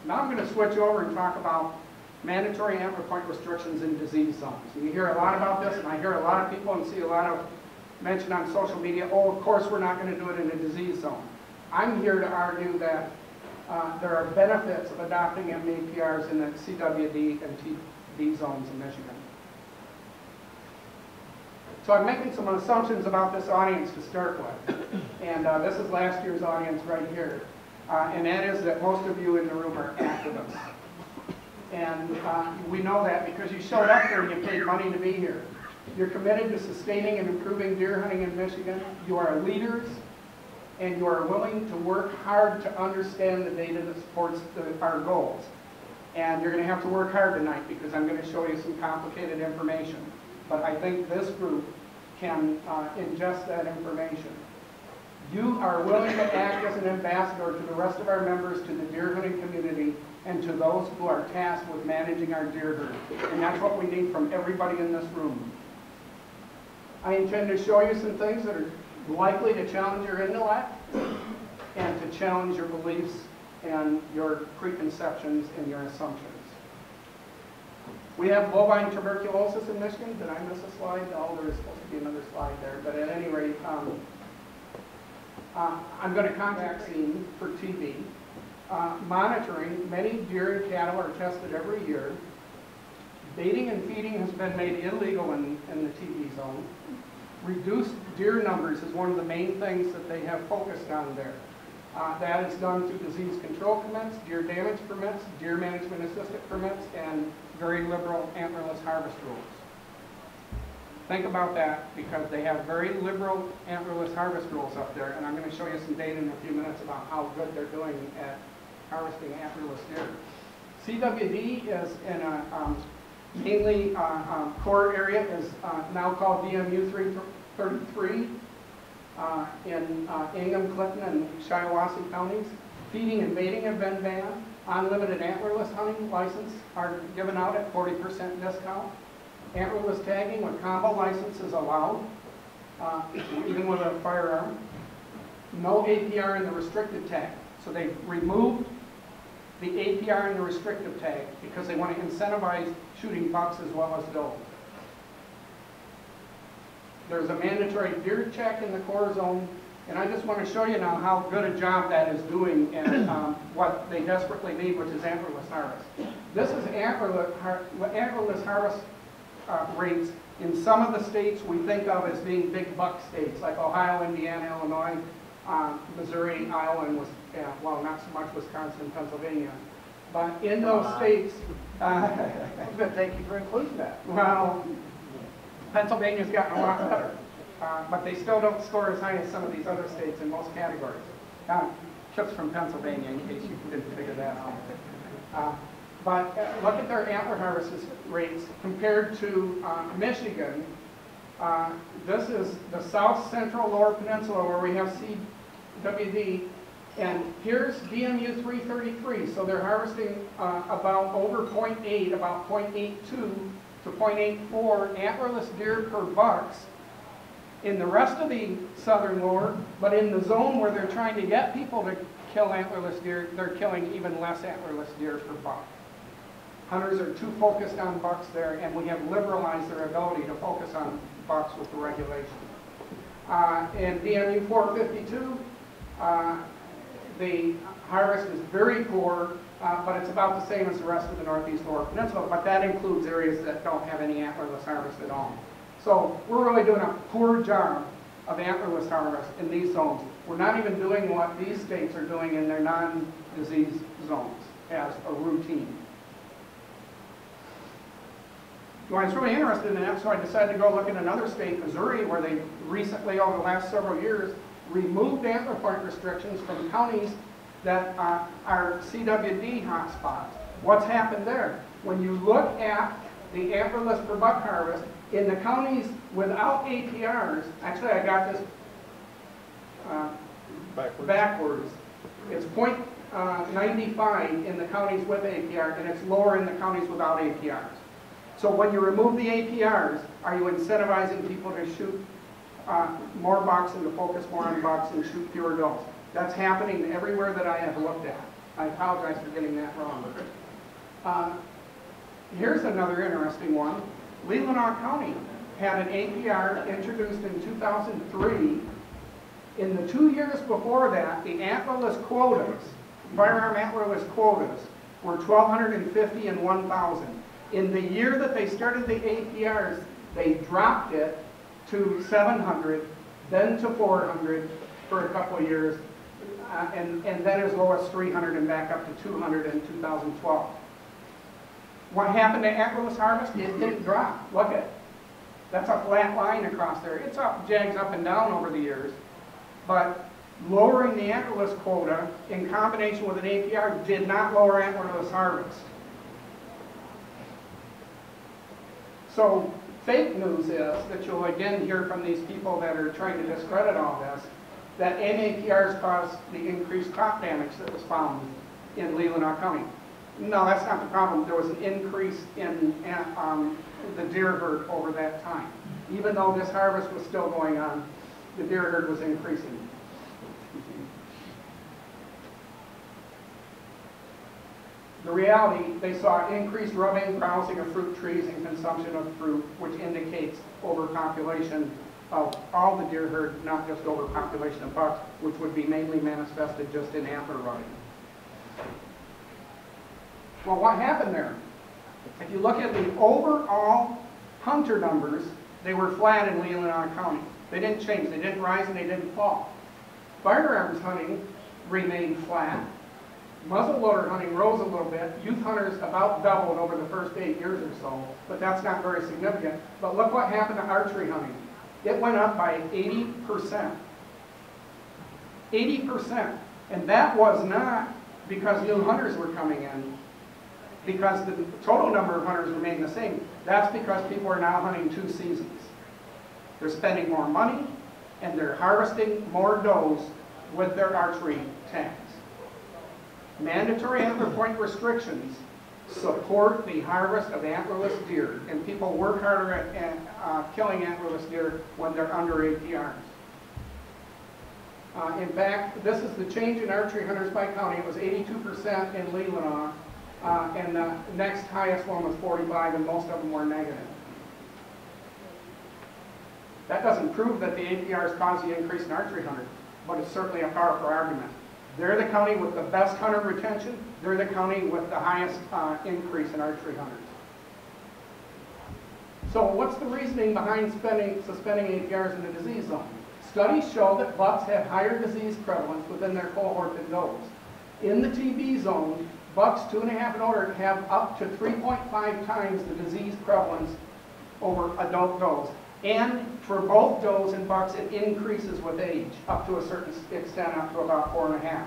Now I'm going to switch over and talk about mandatory antler point restrictions in disease zones. And you hear a lot about this, and I hear a lot of people and see a lot of mention on social media, oh, of course we're not going to do it in a disease zone. I'm here to argue that there are benefits of adopting MAPRs in the CWD and TD zones in Michigan. So I'm making some assumptions about this audience to start with. And this is last year's audience right here. And that is that most of you in the room are activists. And we know that because you showed up here and you paid money to be here. You're committed to sustaining and improving deer hunting in Michigan. You are leaders, and you are willing to work hard to understand the data that supports our goals. And you're going to have to work hard tonight because I'm going to show you some complicated information. But I think this group can ingest that information. You are willing to act as an ambassador to the rest of our members, to the deer hunting community, and to those who are tasked with managing our deer herd. And that's what we need from everybody in this room. I intend to show you some things that are likely to challenge your intellect and to challenge your beliefs and your preconceptions and your assumptions. We have bovine tuberculosis in Michigan. Did I miss a slide? Oh, there's supposed to be another slide there. But at any rate, I'm going to contact vaccine for TB. Monitoring, many deer and cattle are tested every year. Baiting and feeding has been made illegal in the TB zone. Reduced deer numbers is one of the main things that they have focused on there. That is done through disease control permits, deer damage permits, deer management assistant permits, and very liberal antlerless harvest rules. Think about that because they have very liberal antlerless harvest rules up there, and I'm going to show you some data in a few minutes about how good they're doing at harvesting antlerless deer. CWD is in a mainly core area is now called DMU 333 in Ingham, Clinton, and Shiawassee counties. Feeding and baiting have been banned. Unlimited antlerless hunting licenses are given out at 40% discount. Antlerless tagging with combo license is allowed, even with a firearm. No APR in the restricted tag. So they've removed the APR in the restrictive tag because they want to incentivize shooting bucks as well as doe. There's a mandatory deer check in the core zone, and I just want to show you now how good a job that is doing and what they desperately need, which is antlerless harvest. This is antlerless harvest rates in some of the states we think of as being big buck states, like Ohio, Indiana, Illinois, Missouri, Iowa, and well, not so much Wisconsin, Pennsylvania. But in those states, thank you for including that. Well, Pennsylvania's gotten a lot better, but they still don't score as high as some of these other states in most categories. Chips from Pennsylvania, in case you didn't figure that out. But look at their antler harvest rates compared to Michigan. This is the south central lower peninsula where we have CWD, and here's DMU 333. So they're harvesting about over 0.8, about 0.82 to 0.84 antlerless deer per bucks in the rest of the southern lower, but in the zone where they're trying to get people to kill antlerless deer, they're killing even less antlerless deer per buck. Hunters are too focused on bucks there, and we have liberalized their ability to focus on bucks with the regulation. In DMU 452, the harvest is very poor, but it's about the same as the rest of the northeast lower peninsula, but that includes areas that don't have any antlerless harvest at all. So we're really doing a poor job of antlerless harvest in these zones. We're not even doing what these states are doing in their non-disease zones as a routine. Well, I was really interested in that, so I decided to go look at another state, Missouri, where they recently, over the last several years, removed antler point restrictions from counties that are CWD hotspots. What's happened there? When you look at the antlerless per buck harvest, in the counties without APRs, actually I got this backwards. It's 0.95 in the counties with APR, and it's lower in the counties without APRs. So when you remove the APRs, are you incentivizing people to shoot more bucks and to focus more on bucks and shoot fewer does? That's happening everywhere that I have looked at. I apologize for getting that wrong. Here's another interesting one. Leelanau County had an APR introduced in 2003. In the 2 years before that, the antlerless quotas, firearm antlerless quotas, were 1,250 and 1,000. In the year that they started the APRs, they dropped it to 700, then to 400 for a couple of years, and then as low as 300 and back up to 200 in 2012. What happened to antlerless harvest? It didn't drop. Look at it. That's a flat line across there. It's up, jags up and down over the years. But lowering the antlerless quota in combination with an APR did not lower antlerless harvest. So fake news is that you'll again hear from these people that are trying to discredit all this, that NAPRs caused the increased crop damage that was found in Leelanau County. No, that's not the problem. There was an increase in the deer herd over that time. Even though this harvest was still going on, the deer herd was increasing. The reality, they saw increased rubbing, browsing of fruit trees, and consumption of fruit, which indicates overpopulation of all the deer herd, not just overpopulation of bucks, which would be mainly manifested just in antler rubbing. Well, what happened there? If you look at the overall hunter numbers, they were flat in Leelanau County. They didn't change. They didn't rise and they didn't fall. Firearms hunting remained flat. Muzzleloader hunting rose a little bit. Youth hunters about doubled over the first 8 years or so, but that's not very significant. But look what happened to archery hunting. It went up by 80%. 80%. And that was not because new hunters were coming in, because the total number of hunters remained the same. That's because people are now hunting 2 seasons. They're spending more money, and they're harvesting more does with their archery tags. Mandatory antler point restrictions support the harvest of antlerless deer, and people work harder at killing antlerless deer when they're under APRs. In fact, this is the change in archery hunters by county. It was 82% in Leelanau, and the next highest one was 45, and most of them were negative. That doesn't prove that the APRs caused the increase in archery hunters, but it's certainly a powerful argument. They're the county with the best hunter retention. They're the county with the highest increase in archery hunters. So what's the reasoning behind suspending APRs in the disease zone? Studies show that bucks have higher disease prevalence within their cohort than does. In the TB zone, bucks 2.5 and older have up to 3.5 times the disease prevalence over adult does. And for both does and bucks, it increases with age, up to a certain extent, up to about 4.5.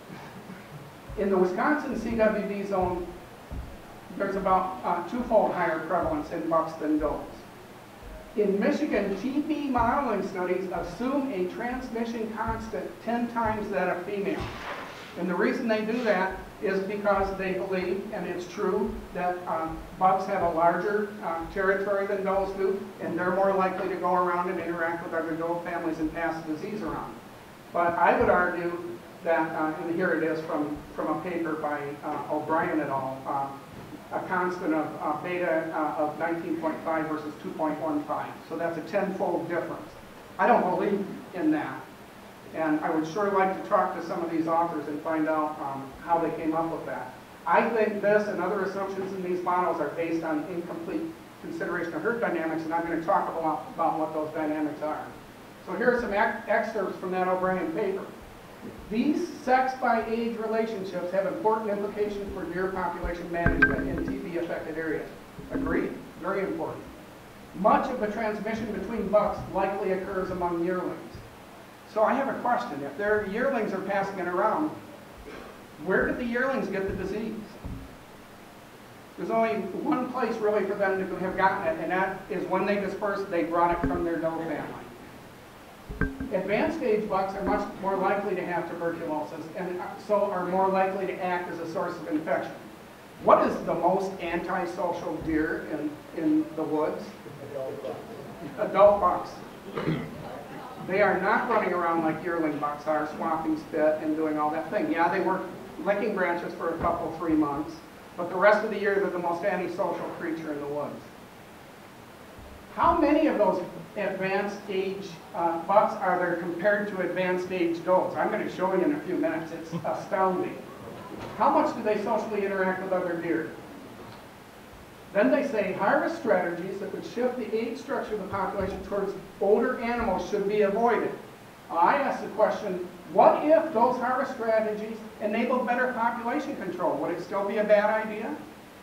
In the Wisconsin CWD zone, there's about twofold higher prevalence in bucks than does. In Michigan, TB modeling studies assume a transmission constant 10 times that of female. And the reason they do that is because they believe, and it's true, that bucks have a larger territory than does do, and they're more likely to go around and interact with other doe families and pass the disease around. But I would argue that, and here it is from a paper by O'Brien et al., a constant of beta of 19.5 versus 2.15. So that's a 10-fold difference. I don't believe in that. And I would sure like to talk to some of these authors and find out how they came up with that. I think this and other assumptions in these models are based on incomplete consideration of herd dynamics, and I'm going to talk about what those dynamics are. So here are some excerpts from that O'Brien paper. These sex-by-age relationships have important implications for deer population management in TB-affected areas. Agreed. Very important. Much of the transmission between bucks likely occurs among yearlings. So I have a question. If their yearlings are passing it around, where did the yearlings get the disease? There's only one place really for them to have gotten it, and that is when they dispersed, they brought it from their doe family. Advanced age bucks are much more likely to have tuberculosis and so are more likely to act as a source of infection. What is the most antisocial deer in the woods? Adult bucks. They are not running around like yearling bucks are, swapping spit and doing all that thing. Yeah, they work licking branches for a couple, 3 months, but the rest of the year they're the most antisocial creature in the woods. How many of those advanced age bucks are there compared to advanced age does? I'm going to show you in a few minutes. It's astounding. How much do they socially interact with other deer? Then they say harvest strategies that would shift the age structure of the population towards older animals should be avoided. I ask the question, what if those harvest strategies enable better population control? Would it still be a bad idea?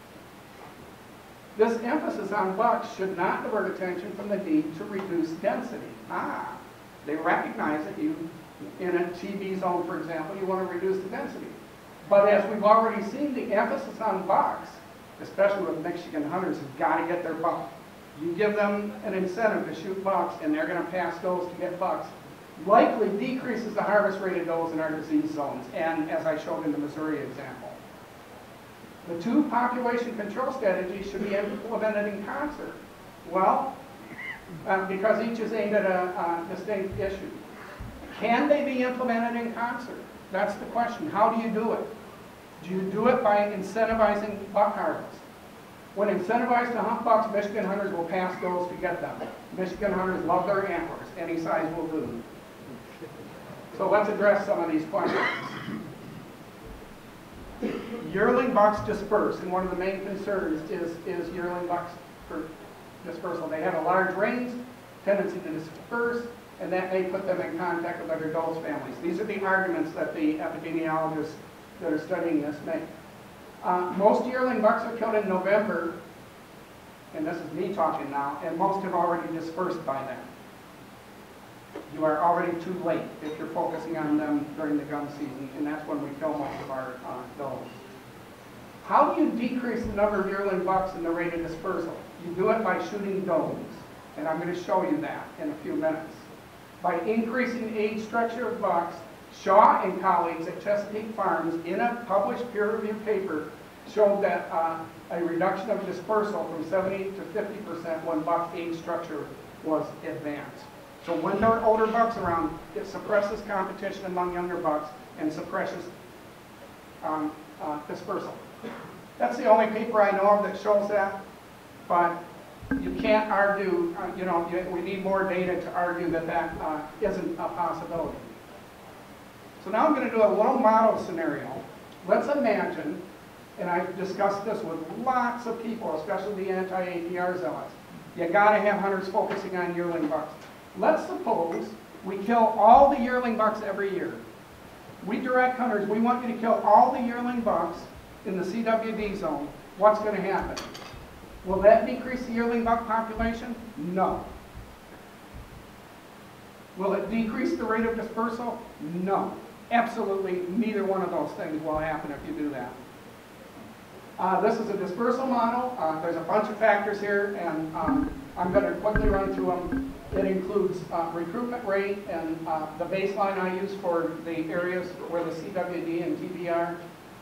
This emphasis on bucks should not divert attention from the need to reduce density. They recognize that you, in a TB zone, for example, you want to reduce the density. But as we've already seen, the emphasis on bucks, especially with Michigan hunters, has got to get their buck. You give them an incentive to shoot bucks, and they're going to pass does to get bucks. Likely decreases the harvest rate of does in our disease zones, and as I showed in the Missouri example. The two population control strategies should be implemented in concert. Well, because each is aimed at a distinct issue. Can they be implemented in concert? That's the question. How do you do it? Do you do it by incentivizing buck harvest? When incentivized to hunt bucks, Michigan hunters will pass does to get them. Michigan hunters love their antlers. Any size will do. So let's address some of these questions. Yearling bucks disperse, and one of the main concerns is yearling bucks for dispersal. They have a large range, tendency to disperse, and that may put them in contact with other does families. These are the arguments that the epidemiologists that are studying this make. Most yearling bucks are killed in November, and this is me talking now, and most have already dispersed by then. You are already too late if you're focusing on them during the gun season, and that's when we kill most of our does. How do you decrease the number of yearling bucks and the rate of dispersal? You do it by shooting does, and I'm going to show you that in a few minutes. By increasing age structure of bucks, Shaw and colleagues at Chesapeake Farms, in a published peer-reviewed paper, showed that a reduction of dispersal from 70 to 50% when buck age structure was advanced. So when there are older bucks around, it suppresses competition among younger bucks and suppresses dispersal. That's the only paper I know of that shows that, but you can't argue, we need more data to argue that that isn't a possibility. So now I'm going to do a little model scenario. Let's imagine, and I've discussed this with lots of people, especially the anti-APR zealots, you got to have hunters focusing on yearling bucks. Let's suppose we kill all the yearling bucks every year. We direct hunters, we want you to kill all the yearling bucks in the CWD zone. What's going to happen? Will that decrease the yearling buck population? No. Will it decrease the rate of dispersal? No. Absolutely neither one of those things will happen if you do that. This is a dispersal model. There's a bunch of factors here, and I'm going to quickly run through them. It includes recruitment rate and the baseline I use for the areas where the CWD and TB are.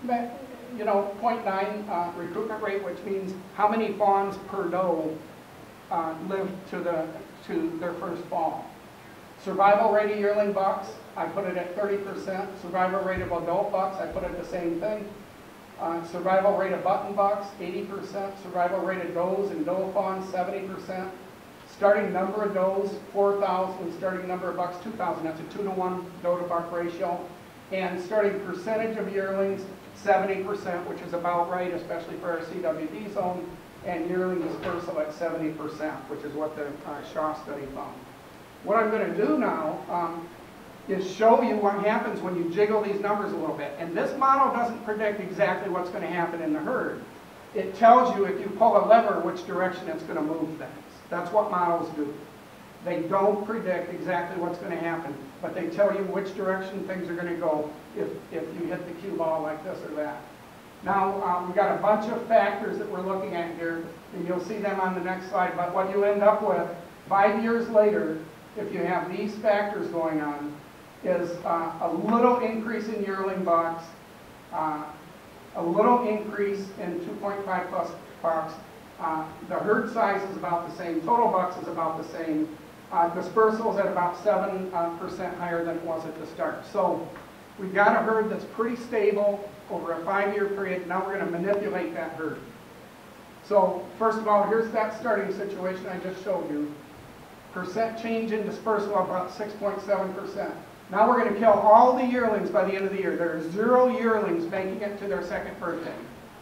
0.9 recruitment rate, which means how many fawns per doe live to their first fall. Survival rate of yearling bucks, I put it at 30%. Survival rate of adult bucks, I put it the same thing. Survival rate of button bucks, 80%. Survival rate of does and doe fawns, 70%. Starting number of does, 4,000. Starting number of bucks, 2,000. That's a 2-to-1 doe to buck ratio. And starting percentage of yearlings, 70%, which is about right, especially for our CWD zone. And yearling dispersal at 70%, which is what the Shaw study found. What I'm going to do now is show you what happens when you jiggle these numbers a little bit. And this model doesn't predict exactly what's going to happen in the herd. It tells you if you pull a lever which direction it's going to move things. That's what models do. They don't predict exactly what's going to happen, but they tell you which direction things are going to go if you hit the cue ball like this or that. Now, we've got a bunch of factors that we're looking at here, and you'll see them on the next slide, but what you end up with 5 years later, if you have these factors going on, is a little increase in yearling bucks, a little increase in 2.5 plus bucks. The herd size is about the same. Total bucks is about the same. Dispersal is at about 7% higher than it was at the start. So We've got a herd that's pretty stable over a 5-year period. Now we're going to manipulate that herd. So first of all, here's that starting situation I just showed you. Percent change in dispersal of about 6.7%. Now we're going to kill all the yearlings by the end of the year. There are 0 yearlings making it to their 2nd birthday.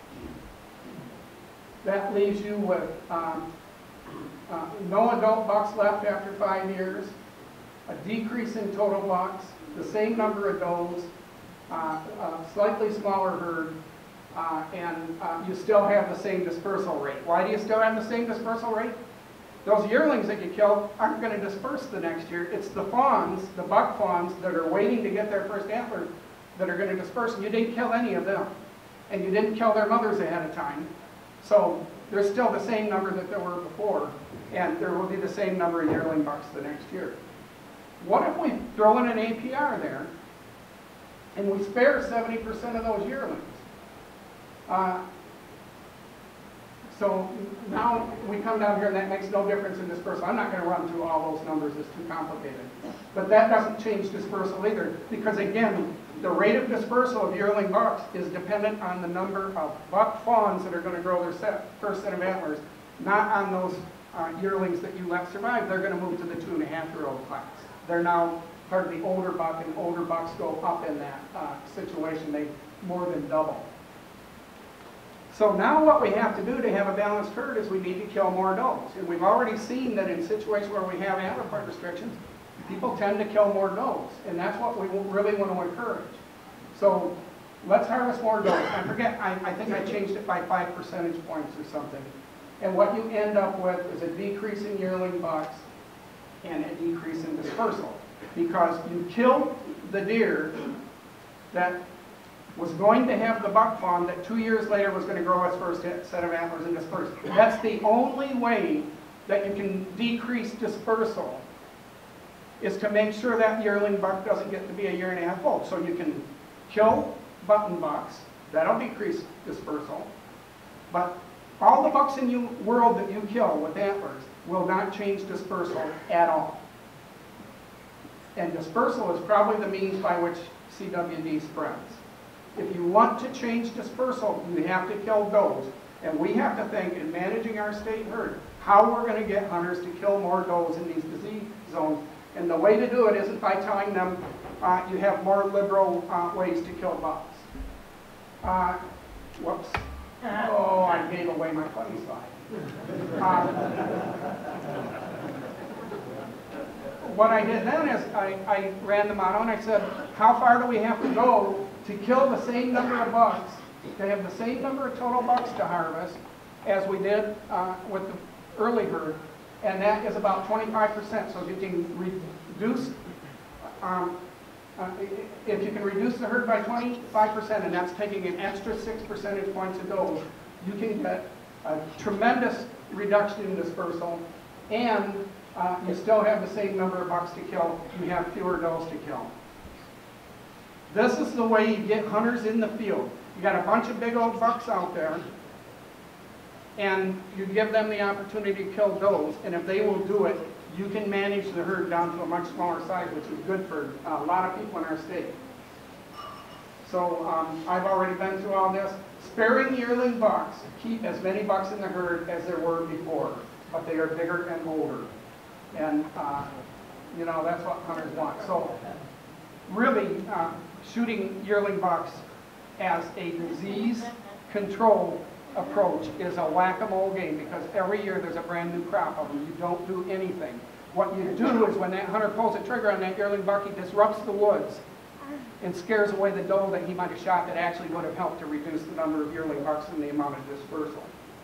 That leaves you with no adult bucks left after 5 years, a decrease in total bucks, the same number of does, a slightly smaller herd, and you still have the same dispersal rate. Why do you still have the same dispersal rate? Those yearlings that you killed aren't going to disperse the next year. It's the fawns, the buck fawns, that are waiting to get their first antler that are going to disperse, and you didn't kill any of them. And you didn't kill their mothers ahead of time. So there's still the same number that there were before, and there will be the same number of yearling bucks the next year. What if we throw in an APR there, and we spare 70% of those yearlings? So now we come down here and that makes no difference in dispersal. I'm not going to run through all those numbers, it's too complicated. But that doesn't change dispersal either, because again, the rate of dispersal of yearling bucks is dependent on the number of buck fawns that are going to grow their first set of antlers, not on those yearlings that you let survive. They're going to move to the 2.5-year-old class. They're now part of the older buck, and older bucks go up in that situation. They more than double. So now what we have to do to have a balanced herd is we need to kill more does. And we've already seen that in situations where we have antler part restrictions, people tend to kill more does. And that's what we really want to encourage. So let's harvest more does. I forget, I think I changed it by 5 percentage points or something. And what you end up with is a decrease in yearling bucks and a decrease in dispersal. Because you killed the deer that was going to have the buck fawn that 2 years later was going to grow its first set of antlers and disperse. That's the only way that you can decrease dispersal, is to make sure that yearling buck doesn't get to be 1.5 years old. So you can kill button bucks, that'll decrease dispersal, but all the bucks in the world that you kill with antlers will not change dispersal at all. And dispersal is probably the means by which CWD spreads. If you want to change dispersal, you have to kill does. And we have to think, in managing our state herd, how we're going to get hunters to kill more does in these disease zones. And the way to do it isn't by telling them you have more liberal ways to kill bucks. Whoops. Oh, I gave away my funny slide. What I did then is I ran the model and I said, how far do we have to go to kill the same number of bucks, to have the same number of total bucks to harvest as we did with the early herd, and that is about 25%. So if you can reduce, if you can reduce the herd by 25%, and that's taking an extra 6 percentage points of does, you can get a tremendous reduction in dispersal, and you still have the same number of bucks to kill. You have fewer does to kill. This is the way you get hunters in the field. You got a bunch of big old bucks out there, and you give them the opportunity to kill does, and if they will do it, you can manage the herd down to a much smaller size, which is good for a lot of people in our state. So I've already been through all this. Sparing yearling bucks keep as many bucks in the herd as there were before, but they are bigger and older. And you know, that's what hunters want. So really, shooting yearling bucks as a disease control approach is a whack-a-mole game, because every year there's a brand new crop of them. You don't do anything. What you do is when that hunter pulls a trigger on that yearling buck, he disrupts the woods and scares away the doe that he might have shot that actually would have helped to reduce the number of yearling bucks and the amount of dispersal.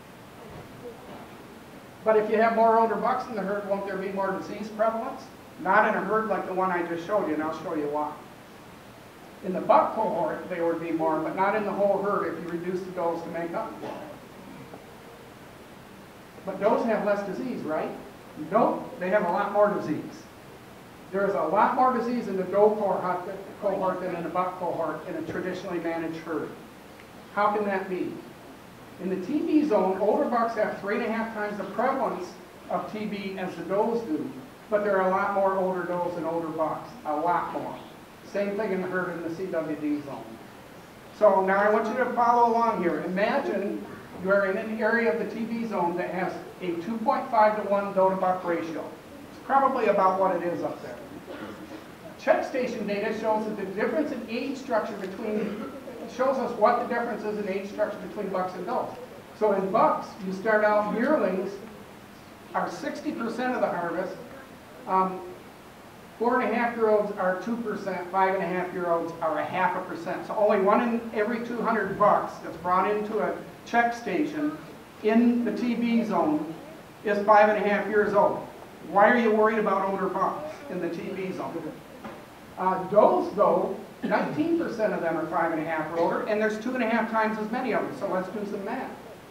But if you have more older bucks in the herd, won't there be more disease prevalence? Not in a herd like the one I just showed you, and I'll show you why. In the buck cohort, there would be more, but not in the whole herd if you reduce the does to make up for it. But does have less disease, right? No, they have a lot more disease. There is a lot more disease in the doe cohort than in the buck cohort in a traditionally managed herd. How can that be? In the TB zone, older bucks have 3.5 times the prevalence of TB as the does do, but there are a lot more older does than older bucks, a lot more. Same thing in the herd in the CWD zone. So now I want you to follow along here. Imagine you are in an area of the TB zone that has a 2.5 to 1 doe to buck ratio. It's probably about what it is up there. Check station data shows that the difference in age structure shows us what the difference is in age structure between bucks and does. So in bucks, you start out, yearlings are 60% of the harvest. 4.5-year-olds are 2%, 5.5-year-olds are 0.5%. So only 1 in every 200 bucks that's brought into a check station in the TB zone is 5.5 years old. Why are you worried about older bucks in the TB zone? Does, though, 19% of them are 5.5 or older, and there's 2.5 times as many of them, so let's do some math.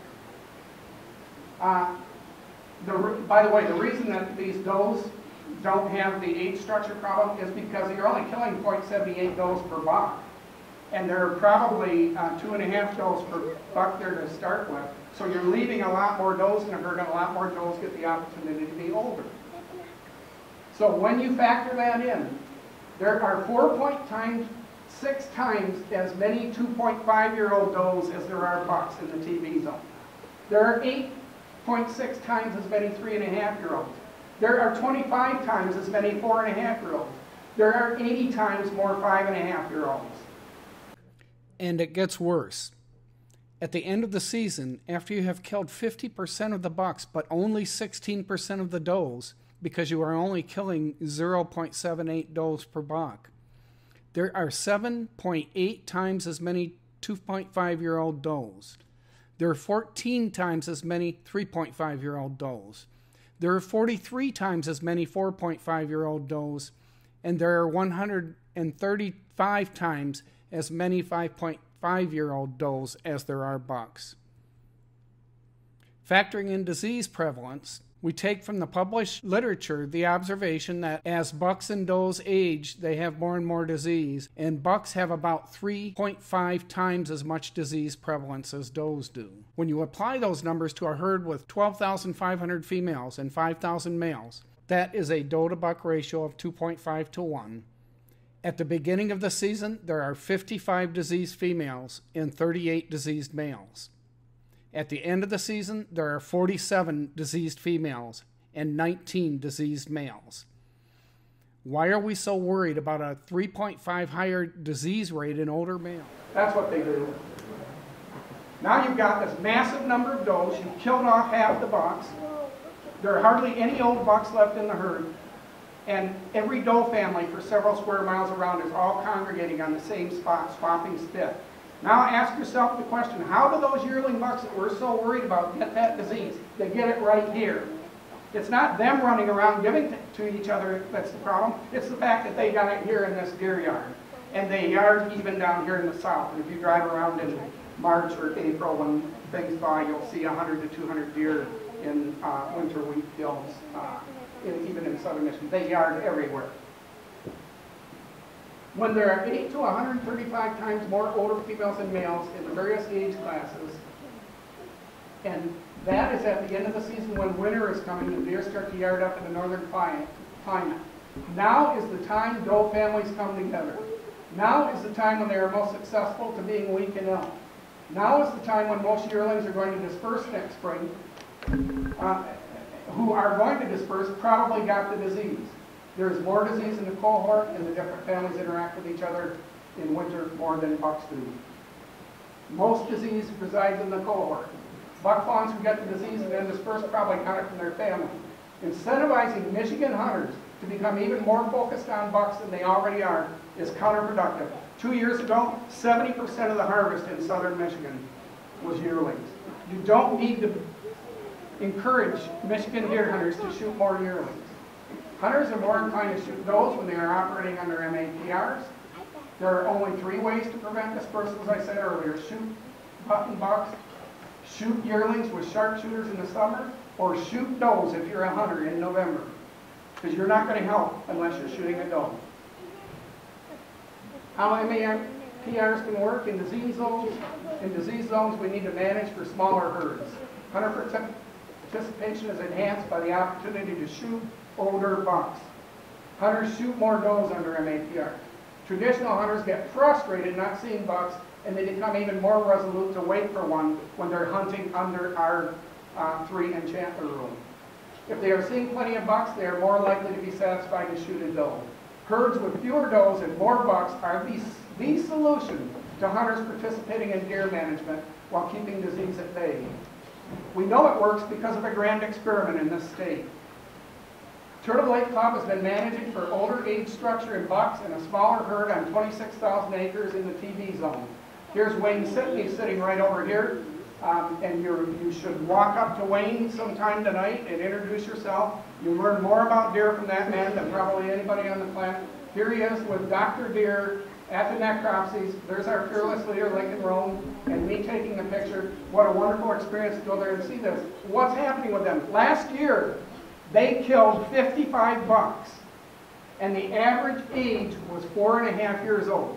By the way, the reason that these does don't have the age structure problem is because you're only killing 0.78 does per buck. And there are probably 2.5 does per buck there to start with. So you're leaving a lot more does in the herd, and a lot more does get the opportunity to be older. So when you factor that in, there are 4.6 times as many 2.5-year-old does as there are bucks in the TB zone. There are 8.6 times as many 3.5-year-olds. There are 25 times as many 4.5-year-olds. There are 80 times more 5.5-year-olds. And it gets worse. At the end of the season, after you have killed 50% of the bucks, but only 16% of the does, because you are only killing 0.78 does per buck, there are 7.8 times as many 2.5-year-old does. There are 14 times as many 3.5-year-old does. There are 43 times as many 4.5-year-old does, and there are 135 times as many 5.5-year-old does as there are bucks. Factoring in disease prevalence, we take from the published literature the observation that as bucks and does age, they have more and more disease, and bucks have about 3.5 times as much disease prevalence as does do. When you apply those numbers to a herd with 12,500 females and 5,000 males, that is a doe to buck ratio of 2.5 to 1. At the beginning of the season, there are 55 diseased females and 38 diseased males. At the end of the season, there are 47 diseased females and 19 diseased males. Why are we so worried about a 3.5 higher disease rate in older males? That's what they do. Now you've got this massive number of does. You've killed off half the bucks. There are hardly any old bucks left in the herd. And every doe family for several square miles around is all congregating on the same spot, swapping spit. Now ask yourself the question, how do those yearling bucks that we're so worried about get that disease? They get it right here. It's not them running around giving to each other that's the problem. It's the fact that they got it here in this deer yard. And they yard even down here in the south. And if you drive around in March or April when things thaw, you'll see 100 to 200 deer in winter wheat fields, even in southern Michigan. They yard everywhere. When there are 8 to 135 times more older females and males in the various age classes, and that is at the end of the season when winter is coming and deer start to yard up in the northern climate. Now is the time doe families come together. Now is the time when they are most successful to being weak and ill. Now is the time when most yearlings are going to disperse next spring. Who are going to disperse probably got the disease. There is more disease in the cohort, and the different families interact with each other in winter more than bucks do. Most disease resides in the cohort. Buck fawns who get the disease and then disperse probably got it from their family. Incentivizing Michigan hunters to become even more focused on bucks than they already are is counterproductive. 2 years ago, 70% of the harvest in southern Michigan was yearlings. You don't need to encourage Michigan deer hunters to shoot more yearlings. Hunters are more inclined to shoot does when they are operating under MAPRs. There are only 3 ways to prevent dispersal, as I said earlier. Shoot button bucks, shoot yearlings with sharpshooters in the summer, or shoot does if you're a hunter in November. Because you're not going to help unless you're shooting a doe. How MAPRs can work in disease zones? In disease zones, we need to manage for smaller herds. Hunter participation is enhanced by the opportunity to shoot older bucks. Hunters shoot more does under MAPR. Traditional hunters get frustrated not seeing bucks, and they become even more resolute to wait for one when they're hunting under our 3 enchantment rule. If they are seeing plenty of bucks, they are more likely to be satisfied to shoot a doe. Herds with fewer does and more bucks are the solution to hunters participating in deer management while keeping disease at bay. We know it works because of a grand experiment in this state. Turtle Lake Club has been managing for older age structure in bucks and a smaller herd on 26,000 acres in the TV zone. Here's Wayne Sidney sitting right over here, and you should walk up to Wayne sometime tonight and introduce yourself. You'll learn more about deer from that man than probably anybody on the planet. Here he is with Dr. Deer at the necropsies. There's our fearless leader, Lincoln Roan, and me taking the picture. What a wonderful experience to go there and see this. What's happening with them? Last year, they killed 55 bucks, and the average age was 4.5 years old.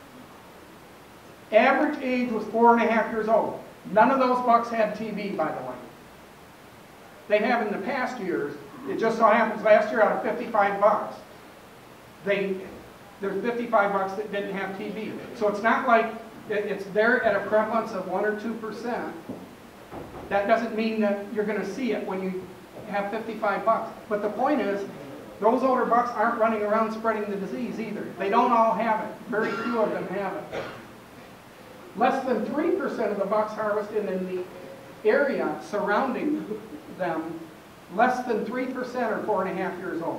Average age was 4.5 years old. None of those bucks had TB, by the way. They have in the past years. It just so happens last year out of 55 bucks, there's 55 bucks that didn't have TB. So it's not like it's there at a prevalence of 1 or 2%. That doesn't mean that you're going to see it when you have 55 bucks. But the point is, those older bucks aren't running around spreading the disease either. They don't all have it. Very few of them have it. Less than 3% of the bucks harvested in the area surrounding them, less than 3% are 4.5 years old.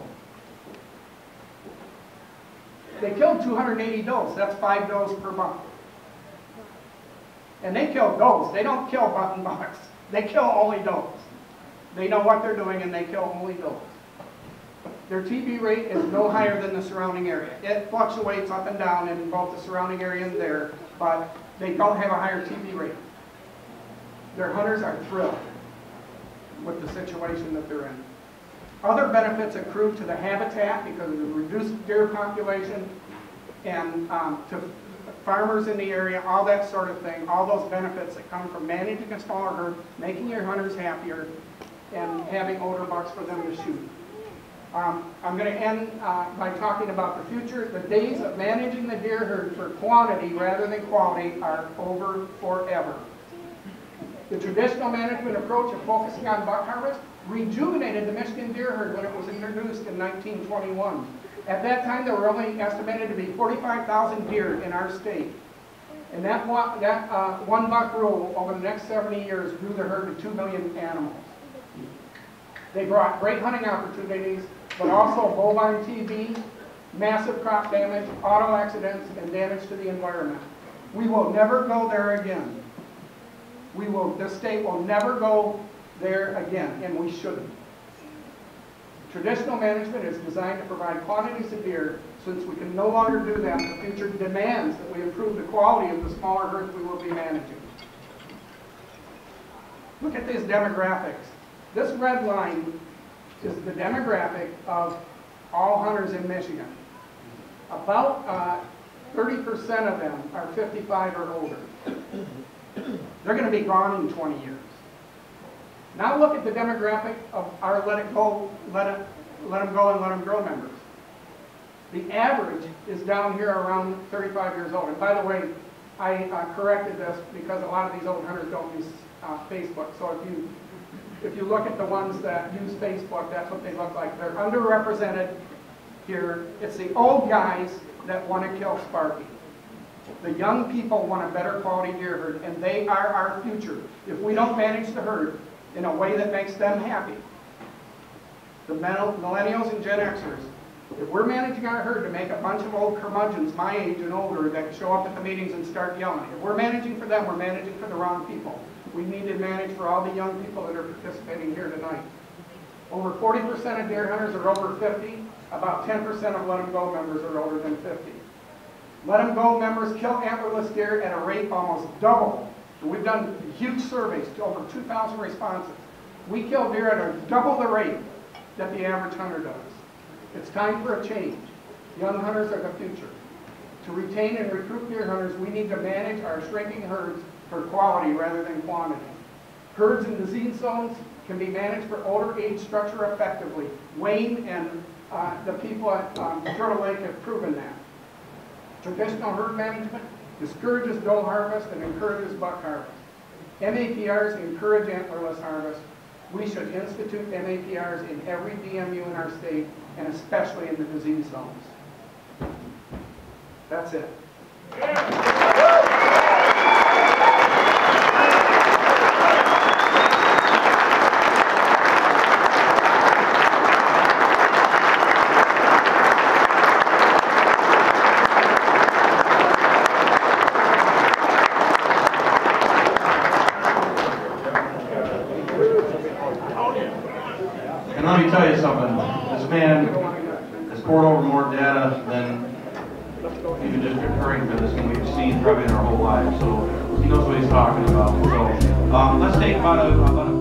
They killed 280 does. That's 5 does per buck. And they kill does. They don't kill button bucks. They kill only does. They know what they're doing and they kill only does. Their TB rate is no higher than the surrounding area. It fluctuates up and down in both the surrounding area and there, but they don't have a higher TB rate. Their hunters are thrilled with the situation that they're in. Other benefits accrue to the habitat because of the reduced deer population and to farmers in the area, all that sort of thing, all those benefits that come from managing a smaller herd, making your hunters happier, and having older bucks for them to shoot. I'm going to end by talking about the future. The days of managing the deer herd for quantity rather than quality are over forever. The traditional management approach of focusing on buck harvest rejuvenated the Michigan deer herd when it was introduced in 1921. At that time, there were only estimated to be 45,000 deer in our state. And that one buck rule over the next 70 years grew the herd to 2 million animals. They brought great hunting opportunities, but also bovine TB, massive crop damage, auto accidents, and damage to the environment. We will never go there again. This state will never go there again, and we shouldn't. Traditional management is designed to provide quantities of deer. Since we can no longer do that, the future demands that we improve the quality of the smaller herds we will be managing. Look at these demographics. This red line is the demographic of all hunters in Michigan. About 30% of them are 55 or older. They're going to be gone in 20 years. Now look at the demographic of our Let Them Go and Let Them Grow members. The average is down here around 35 years old. And by the way, I corrected this because a lot of these old hunters don't use Facebook. So if you look at the ones that use Facebook, that's what they look like. They're underrepresented here. It's the old guys that want to kill Sparky. The young people want a better quality deer herd, and they are our future. If we don't manage the herd in a way that makes them happy, the millennials and Gen Xers, if we're managing our herd to make a bunch of old curmudgeons my age and older that show up at the meetings and start yelling, if we're managing for them, we're managing for the wrong people. We need to manage for all the young people that are participating here tonight. Over 40% of deer hunters are over 50. About 10% of Let Them Go members are older than 50. Let Them Go members kill antlerless deer at a rate almost double. And we've done huge surveys to over 2,000 responses. We kill deer at double the rate that the average hunter does. It's time for a change. Young hunters are the future. To retain and recruit deer hunters, we need to manage our shrinking herds for quality rather than quantity. Herds in disease zones can be managed for older age structure effectively. Wayne and the people at Turtle Lake have proven that. Traditional herd management discourages doe harvest and encourages buck harvest. MAPRs encourage antlerless harvest. We should institute MAPRs in every DMU in our state, and especially in the disease zones. That's it. And let me tell you something, this man has poured over more data than even District Attorney for this than we've seen probably in our whole lives, so he knows what he's talking about. So let's take about a